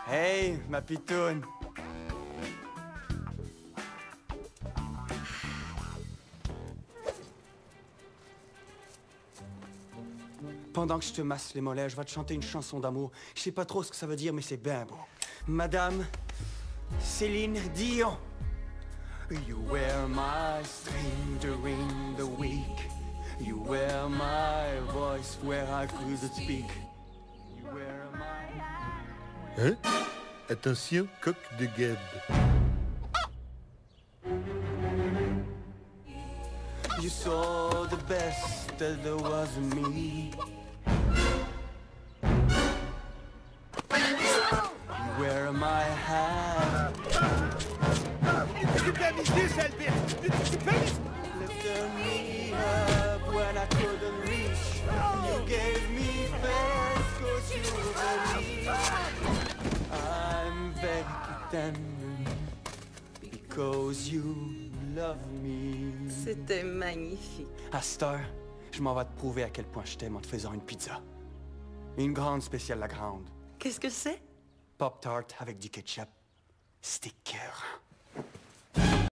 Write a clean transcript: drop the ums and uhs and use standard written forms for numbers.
Hey, ma pitoune. Pendant que je te masse les mollets, je vais te chanter une chanson d'amour. Je sais pas trop ce que ça veut dire, mais c'est bien beau. Madame Céline Dion. You were my string during the week. You were my voice where I couldn't speak. You were my... Hein? Attention, coq de guêpe. You saw the best that there was in me. You wear my hat. Lifted me up when I couldn't reach. You gave me faith 'cause you believe. I'm very tender because you love me. C'était magnifique. À cette heure, je m'en vais te prouver à quel point je t'aime en te faisant une pizza. Une grande spéciale la grande. Qu'est-ce que c'est? Pop-tart avec du ketchup. C'était cœur.